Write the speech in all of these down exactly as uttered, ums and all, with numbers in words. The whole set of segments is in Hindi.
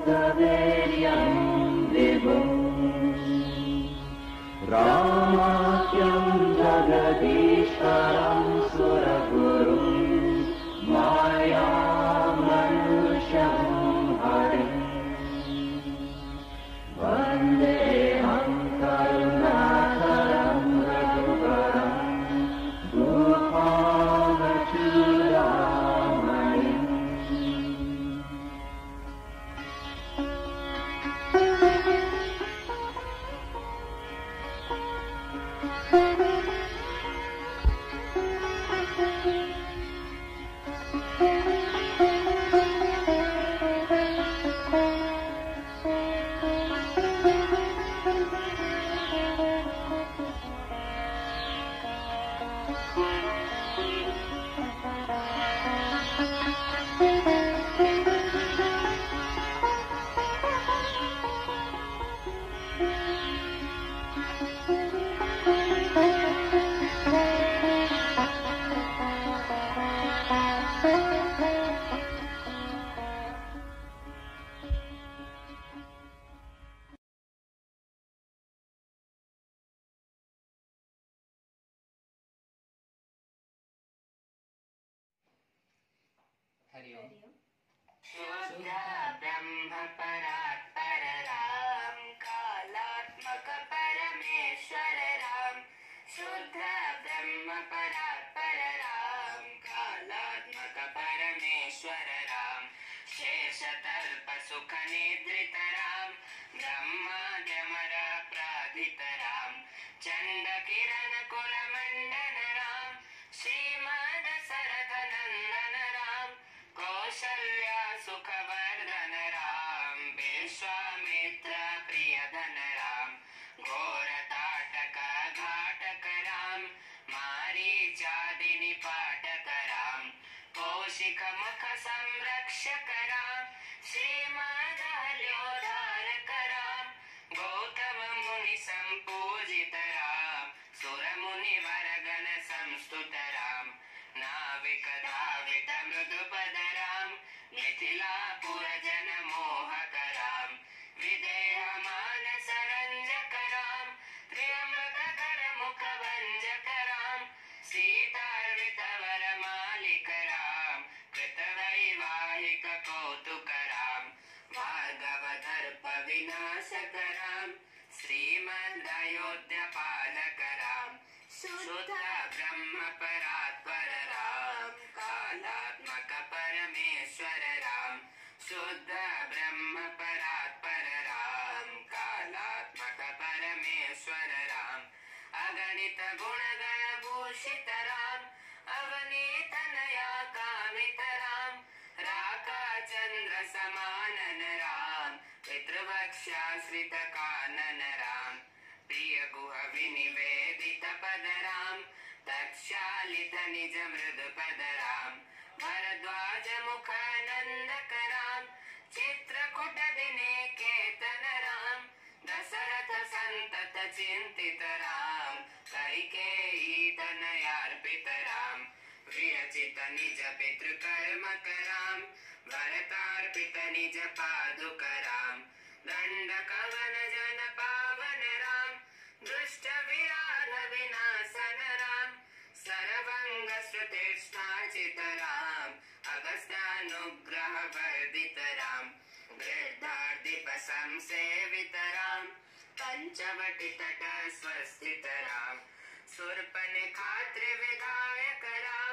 कार्तवीर्यं विभुम् रामाख्यं जगदीश्वरं सुरगुरुं मायामनुष्यं हरिम् वन्देऽहं करुणाकरं रघुवरं भूपालचूडामणिम् हरि ओम। शुद्ध ब्रह्म परात्पर राम कालात्मक परमेश्वर राम शुद्ध ब्रह्म परात्पर राम कालात्मक परमेश्वर राम शेषतल्प सुख निद्रित राम ब्रह्माद्यमर प्राधित राम चंड किरण कुल मंडन राम श्रीमद सरथ नंदन राम कौशल्या सुखवर्धन राम विश्वामित्र प्रियधन राम घोर ताटक घाटक राम मारीचादि निपाटक राम कौशिक मुख संरक्षक राम श्रीमदहल्योद्धारक राम गौतम मुनि संपूजित राम सुर मुनि वरगण संस्तुत राम नाविक धावित मृदुपद राम मिथिलापुर जन मोहक राम विदेह मानस रंजक राम त्र्यंबक कर मुख भंजक राम सीतार्वित वर मालिक राम कृत वैवाहिक कौतुक राम भार्गव दर्प विनाशक राम श्रीमद अयोध्या पालक राम शुद्ध ब्रह्म परात्पर राम कालात्मक परमेश्वर राम शुद्ध ब्रह्म परात्पर राम कालात्मक परमेश्वर राम अगणित गुण गण भूषित राम अवनीत नया कामित राम राका चंद्र समानन राम पितृवक्षाश्रित कानन राम प्रिय गुह विनिवेदित पद राम तत्शालित निज मृद पद राम भरद्वाज मुख नंदक राम चित्रकूट दिने केतन राम दशरथ संतत चिंतित राम कैकेयी तनयार्पित राम विरचित निज पितृकर्मक राम भरतार्पित निज पादुक राम दंड कवन जन पावन राम दुष्ट विराध विनाशन राम सर्वंग श्रुतिष्ठाचित राम अगस्त्यानुग्रह वर्धित राम वृद्धार्दिप संसेवित राम पंचवटी तट स्वस्थित राम शूर्पणखात्र विधायक राम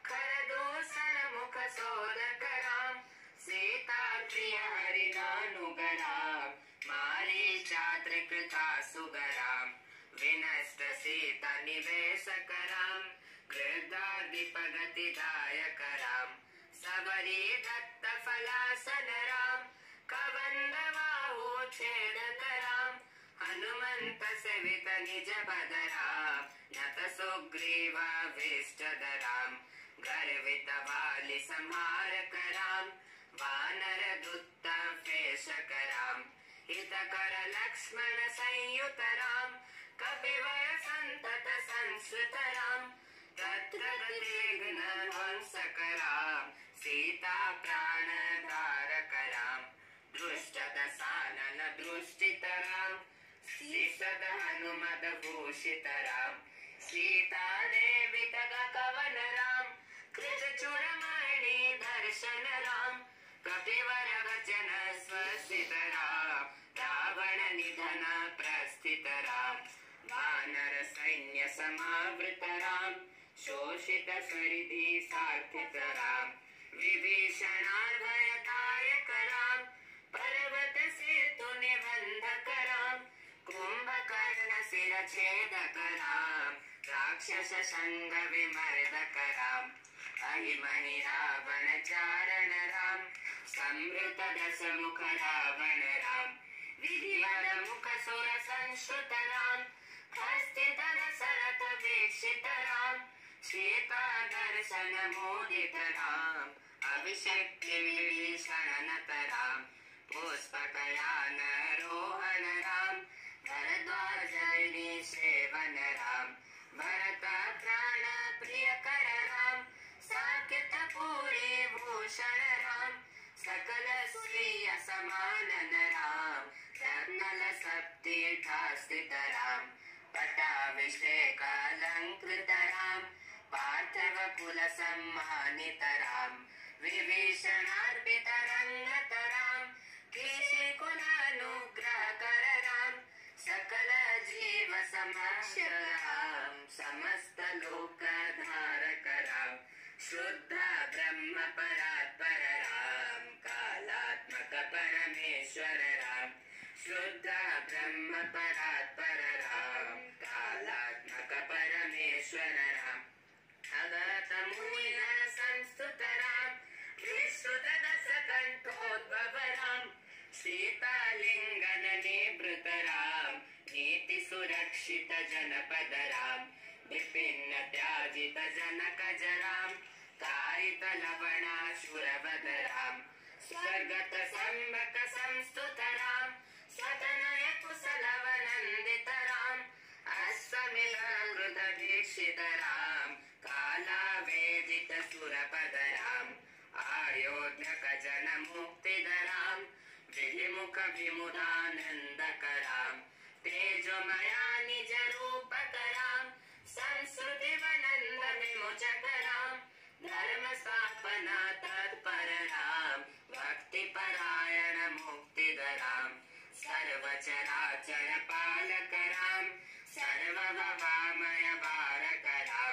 खरदूषण मुख शोधक राम सीता प्रिय हरिदानुग राम मारीचात्र कृता सुगराम विनष्ट सीता निवेशक राम गृदादिप गतिदायक राम सबरी दत्त फलासन राम कबंद बाहु छेदक राम हनुमंत सेवित निज पद राम नत सुग्रीवाभीष्टद राम गर्वित वालि संहारक राम वानर दुत्त फेषक राम हितकर लक्ष्मण संयुत राम कपिवर संतत संस्कृत राम तत्र विघ्न ध्वंसक राम सीता प्राण धारक राम दृष्टदशानन दृष्टितरां श्रीसदहनुमदभूषितरां सीतादेवी तगकवनरां कृतचूडमणि दर्शनरां कपिवरवचन स्वस्तितरां रावण निधन प्रस्थितरां वानर सैन्य समावृतरां शोषित सरिधि सार्थितरां विभीषणार्भयदायकरां पर्वत सेतु निबन्धकरां कुम्भकर्ण शिरछेदकरां राक्षस संग विमर्दकरां अहिमहि रावण चारणरां संवृत दशमुख रावणरां विधिवद मुख सुर संश्रुतरां हस्तित दशरथ वीक्षितरां सीता दर्शन मोदितरां अभिषेक्ति विभीषणनतरां पुष्पकयान रोहणरां भरद्वाजनि सेवनरां भरत प्राण प्रियकररां साकेतपुरी भूषणरां सकल स्त्रिय समाननरां रत्नल सप्तीर्थास्थितरां पटाभिषेकालङ्कृतरां पार्थिव कुल सम्मानितरां विभीषणार्पितरङ्गतरां केशिकुलानुग्रहकररां सकल जीव समक्षरां समस्त लोकधारकरां शुद्ध ब्रह्म परात्पररां कालात्मक परमेश्वररां शुद्ध ब्रह्म परात्पररां कालात्मक परमेश्वररां अगत मुनिगण संस्तुतरां विश्रुत दशकण्ठोद्भवरां सीतालिङ्गन निभृतरां नीति सुरक्षित जनपदरां विपिन्न त्याजित जनकजरां कारित लवणासुरवदरां स्वर्गत सम्भक संस्तुतरां सतनय कुशलवनन्दितरां अश्वमेध दीक्षितरां कालावेदित सुरपदरां आयोध्यक जन मुक्तिदरां विधिमुख विमुदानन्दकरां तेजोमया निज रूपकरां संस्कृति वनन्द विमोचकरां धर्म स्थापना तत्पररां भक्तिपरायण मुक्तिदरां सर्वचराचर पालकरां सर्वभवामय वारकरां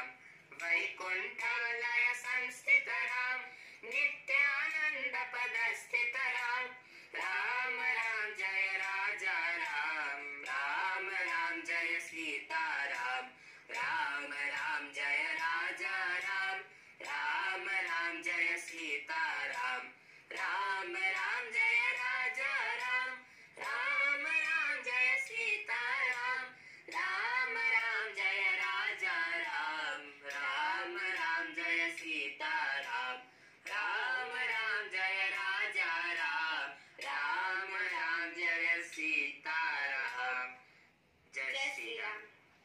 वैकुण्ठलय संस्थितरां नित्यानन्द पदस्थितरां राम राम जय राजा राम राम राम जय सीताराम राम राम जय राजा राम राम राम जय सीताराम राम राम जय राजा राम राम राम जय सीताराम राम राम जय राजा राम राम राम जय सीताराम राम राम जय राजा राम राम राम जय सीताराम जय Shri Ram.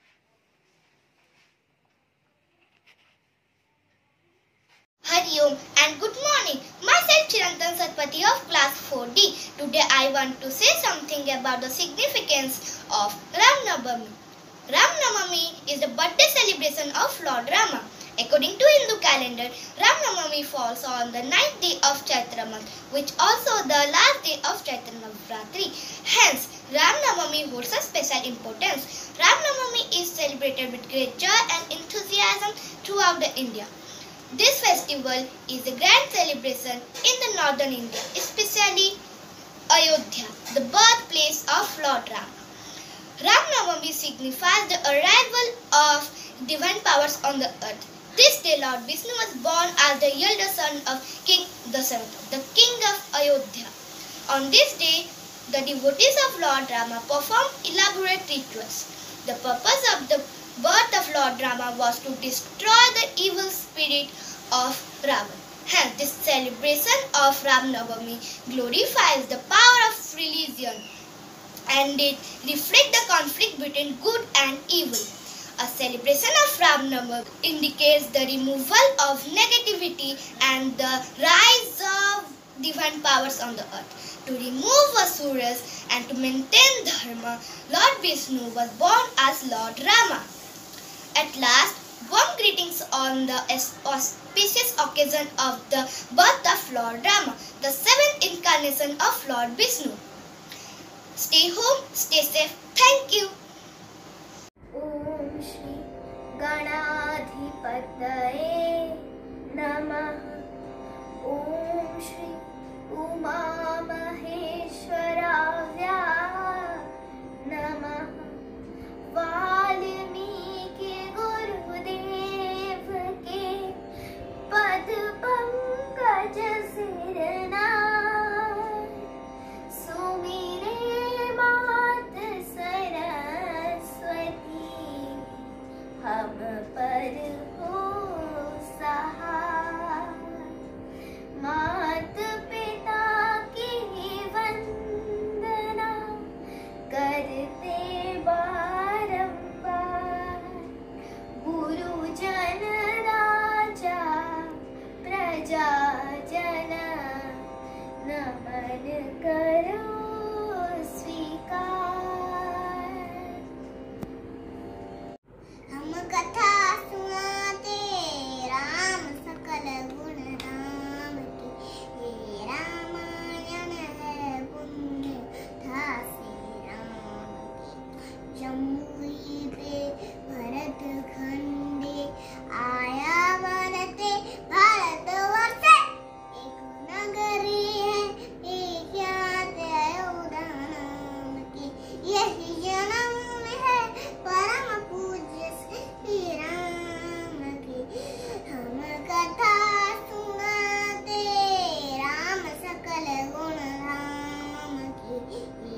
Hari Om and good morning. Myself Chirantan Satpathy of class four D. Today I want to say something about the significance of Ram Navami. Ram Navami is the birthday celebration of Lord Rama. According to Hindu calendar, Ram Navami falls on the ninth day of Chaitra month, which also the last day of Chaitra Navratri. Hence, Ram Navami holds a special importance. Ram Navami is celebrated with great joy and enthusiasm throughout the India. This festival is a grand celebration in the northern India, especially Ayodhya, the birthplace of Lord Rama. Ram Navami signifies the arrival of divine powers on the earth. This day Lord Vishnu was born as the elder son of King Dasharatha, the king of Ayodhya. On this day, the devotees of Lord Rama performed elaborate rituals. The purpose of the birth of Lord Rama was to destroy the evil spirit of Ravan. Hence, this celebration of Ram Navami glorifies the power of religion and it reflects the conflict between good and evil. A celebration of Ram Navami indicates the removal of negativity and the rise of divine powers on the earth. To remove Asuras and to maintain Dharma, Lord Vishnu was born as Lord Rama. At last, warm greetings on the auspicious occasion of the birth of Lord Rama, the seventh incarnation of Lord Vishnu. Stay home, stay safe. Thank you. Om Shri Ganadhipataye Namah. Om Shri Uma Maheshwaraya Namah. Valmiki गुरुदेव के पद पंकज सिरनाय, सुमिरे मात सरस्वती हम पर हो सहाय। मात पिता की वंदना करते गुरुजन राजा प्रजा जन नमन करो स्वीकार। हम कथा सुनाते राम सकल गुण राम की, ये रामायण है पुण्य था श्री राम की। जमुई पे भरत खंडे आया बनते भारत वर्ष, एक नगरी है एक याद नाम की, यही जन्म है परम पूज्य श्री राम की। हम कथा सुनाते राम सकल गुण राम की, ये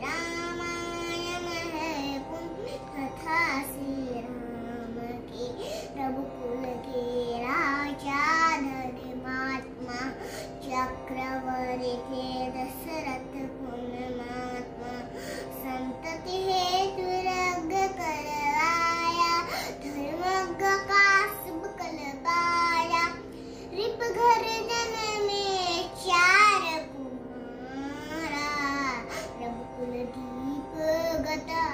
रामायण है पुण्य कथा श्री राम की। रघुकुल के राजा धर्मात्मा, चक्रवर्ती थे दशरथ पुण्यमात्मा। संतति हेतु यज्ञ करवाया, धर्मज्ञ का शुभ कल पाया। रिप घर जन में चार कुमारा, रघुकुल दीप गता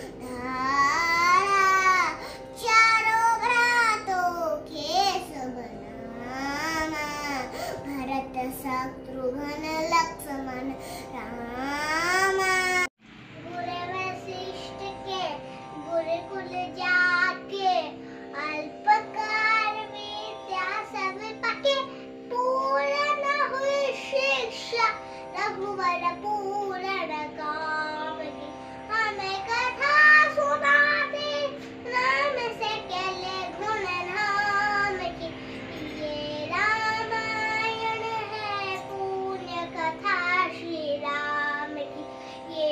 धारा। चारों भ्रातों के सब नामा, भरत शत्रुघ्न लक्ष्मण रामा। गुरु वशिष्ठ के गुरुकुल जाके, अल्पकाल विद्या सब पके। पूर्ण हुई शिक्षा रघुवर पूर्ण काम की। हमें कथा सुनाते राम से केले गुण नाम की, ये रामायण है पुण्य कथा श्री राम की। ये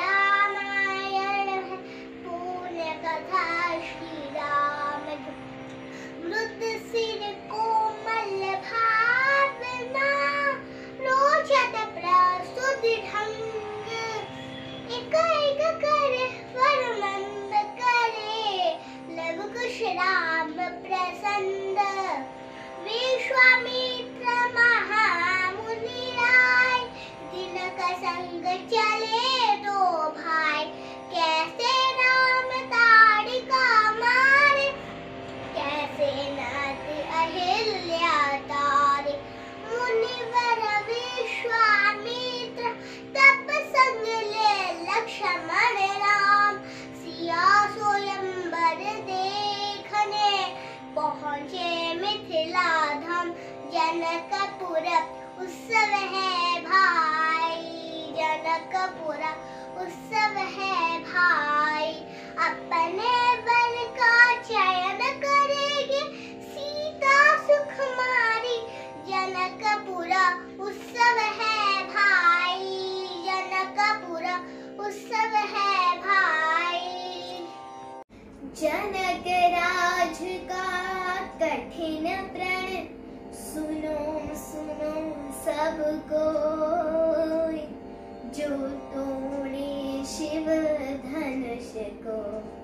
रामायण है पुण्य कथा श्री राम की। मृत सिर कोमल भावना, रोचत प्रस्तुत ढंग। एक एक करे फरमंद करे, लव कुश राम प्रसन्न। विश्वामित्र महामुनि राय, दिन का संग चले दो भाई। कैसे राम ताड़िका मारे, कैसे नाथ अहिल्या तारे। मुनिवर विश्वामित्र तप संग ले लक्ष्मण राम। सिया स्वयंवर देखने पहुँचे मिथिला धाम। जनकपुर उत्सव है भाई, जनकपुर उत्सव है भाई। अपने वर का चयन करेगी सीता सुकुमारी। जनकपुर उत्सव है भाई, जनकपुर उत्सव है भाई। जनक राज का कठिन प्रण, सुनो सुनो सब कोई। जो तोड़े शिव धनुष को,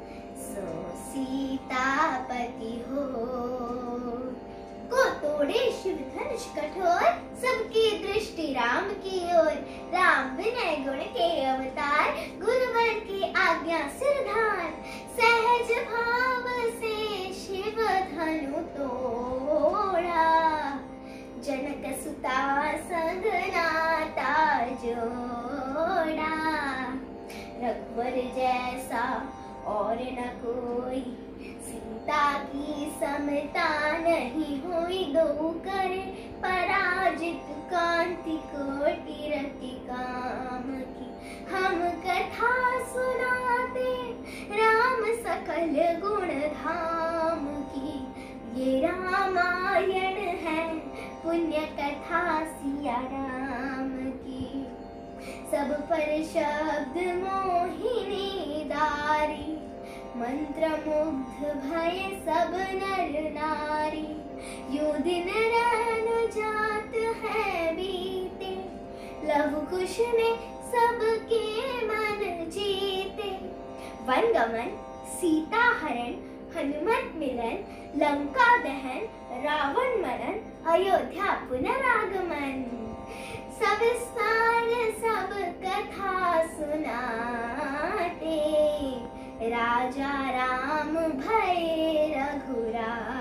सो सीतापति हो। को तोड़े शिव धनुष कठोर, सबकी दृष्टि राम की ओर। राम विनय गुण के अवतार, गुरुवर की आज्ञा सिरधार। सहज भाव से शिव धनु तोड़ा, जनक सुता संग नाता जोड़ा। रघुवर जैसा और न कोई, सीता की समता नहीं हुई। दो करे पराजित, कांति कोटि रति काम की। हम कथा सुनाते राम सकल गुण धाम की। ये रामायण है पुण्य कथा सिया राम की। सब पर शब्द मोहिनी दारी, मंत्र मुग्ध भय सब नर नारी। यो दिन रैन जात है बीते, लव कुश ने सबके मन जीते। वन गमन, सीता हरण, हनुमत मिलन। लंका दहन, रावण मरण, अयोध्या पुनरागमन। सब स्थान सब कथा सुनाते, राजा राम भय रघुराई।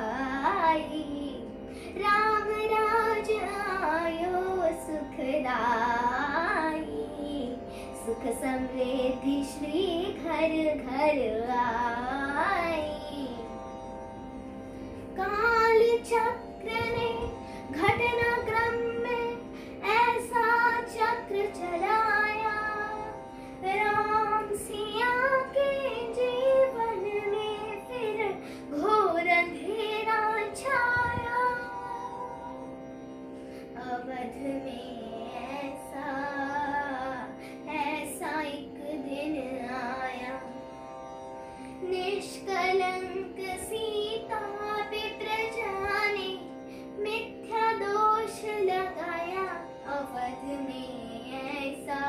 राम राज आयो सुखदाई, सुख समृद्धि श्री घर घर आई। काल चक्र ने घटना क्रम में ऐसा चक्र चलाया। राम सिया के जीवन में फिर घोर अंधेरा छाया। अवध में ऐसा ऐसा एक दिन आया। निष्कलंक सीता पे प्रजा ने मिथ्या दोष लगाया। अवध में ऐसा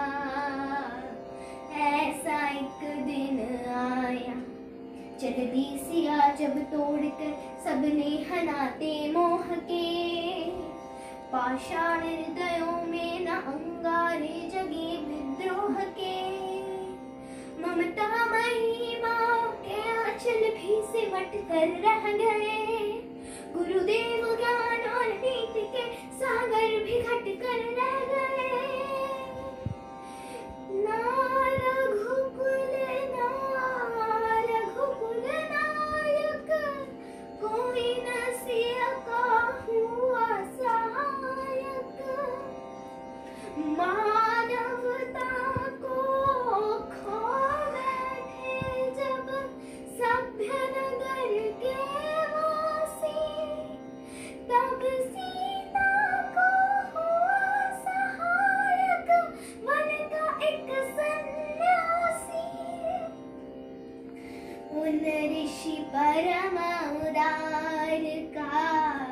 ऐसा एक दिन आया। जगदी सिया जब तोड़कर सबने हनाते मोह के। पाषाण हृदयों में न अंगारे जगे विद्रोह के। ममता महिमाओं के आंचल भी सिमट कर रह गए। गुरुदेव ज्ञान और नीति के सागर भी घट कर रह गए। ना रघुकुल ना रघुकुल नायक, कोई न सिया का हुआ सहायक। मानवता को खो बैठे जब सभ्य नगर के वासी। तब सीता को हुआ सहायक, वन का एक सन्यासी। उन ऋषि परम उदार का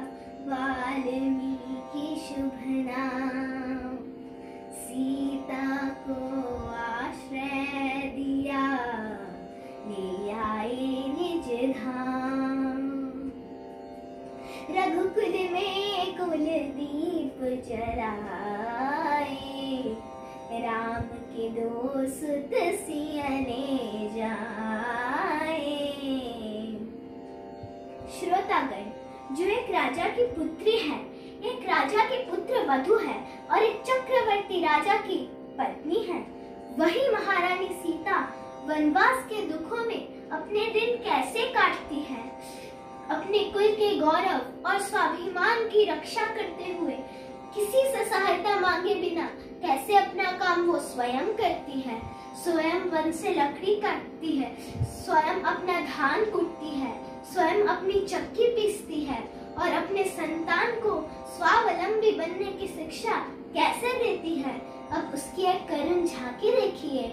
वाल्मीकि शुभ नाम। सीता को आश्रय दिया, ले आए निज धाम। रघुकुल में कुल दीप जलाए, राम के दो सुत सियने जाए। श्रोतागण, जो एक राजा की पुत्री है, एक राजा की पुत्र वधु है और एक चक्रवर्ती राजा की पत्नी है, वही महारानी सीता वनवास के दुखों में अपने दिन कैसे काटती है। अपने कुल के गौरव और स्वाभिमान की रक्षा करते हुए किसी से सहायता मांगे बिना कैसे अपना काम वो स्वयं करती है। स्वयं वन से लकड़ी काटती है, स्वयं अपना धान कूटती है, स्वयं अपनी चक्की पीसती है और अपने संतान को स्वावलंबी बनने की शिक्षा कैसे देती है। अब उसकी एक करुण झांकी देखिए।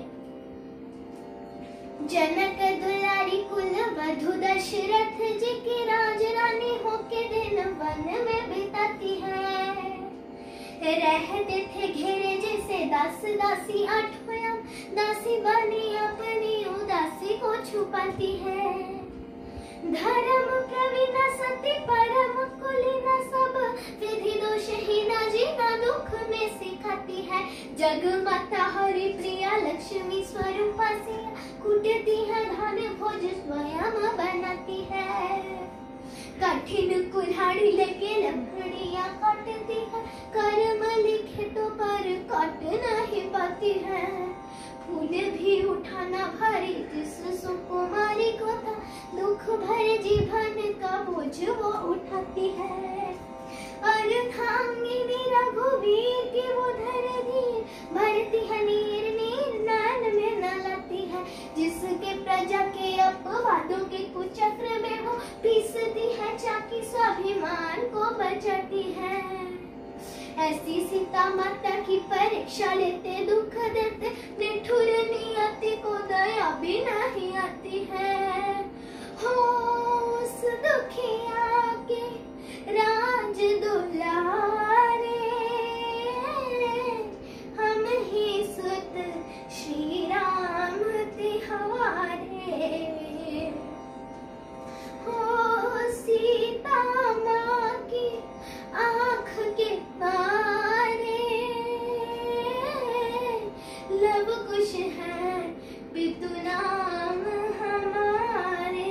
जनक दुलारी कुल वधु दशरथ जी की राजरानी होके दिन वन में बिताती है। रहते थे घेरे जैसे दास दासी, आठों दासी बनी अपनी उदासी को छुपाती है। धर्म प्रवीण सती परम कुलीन सब विधि दोष हीना जीना दुख में सिखाती है। जग माता हरि प्रिया लक्ष्मी स्वरूपा सिया कुटती है धान भोज स्वयं बनाती है। कठिन कुल्हाड़ी लेके लकड़ियां काटती है, कर्म लिखे तो पर काट नहीं पाती है। फूल भी उठाना भारी जिस सुकुमारी को था, दुख भरे जीवन का बोझ वो उठाती है। अर्धांगिनी रघुवीर की वो धर धीर, भरती है नीर नीर नैन में न लाती है। जिसके प्रजा के अपवादों के कुचक्र में वो पीसती है, चाकी स्वाभिमान को बचाती है। ऐसी सीता माता की परीक्षा लेते दुख देते, निठुर नियति को दया भी नहीं आती है। हो उस दुखिया के राज दुलारे, हम ही सुत श्री राम तिहारे। हो सीता माँ की आँख के तारे, लव कुश है पितु नाम हमारे।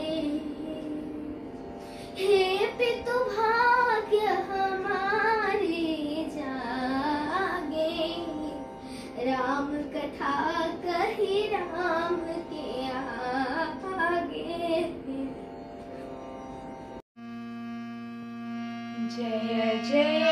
हे पितु भाग्य हमारे जागे, राम कथा कही राम के आगे। जय जय